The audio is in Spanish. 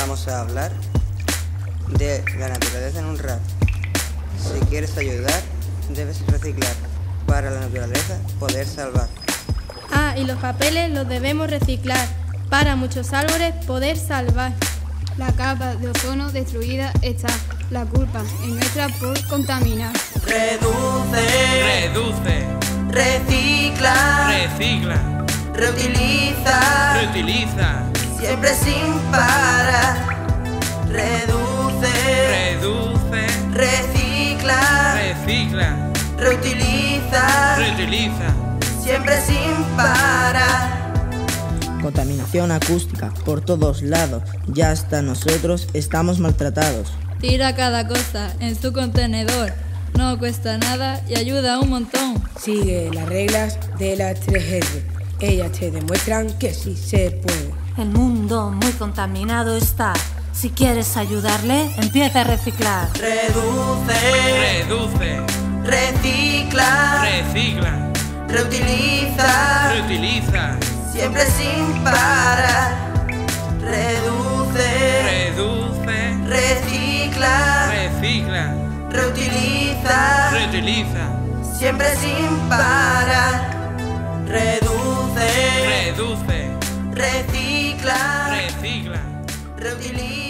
vamos a hablar de la naturaleza en un rato. Si quieres ayudar, debes reciclar. Para la naturaleza, poder salvar. Ah, y los papeles los debemos reciclar. Para muchos árboles, poder salvar. La capa de ozono destruida está. La culpa es nuestra por contaminar. Reduce. Recicla. Reutiliza. Siempre sin parar. Reduce. Recicla. Reutiliza. Siempre sin parar. Contaminación acústica por todos lados. Ya hasta nosotros estamos maltratados. Tira cada cosa en su contenedor. No cuesta nada y ayuda un montón. Sigue las reglas de las 3R. Ellas te demuestran que sí se puede. El mundo muy contaminado está. Si quieres ayudarle, empieza a reciclar. Reduce. Recicla. Reutiliza. Siempre sin parar. Reduce. Recicla. Reutiliza. Siempre sin parar. Reduce. Recicla. Reutiliza.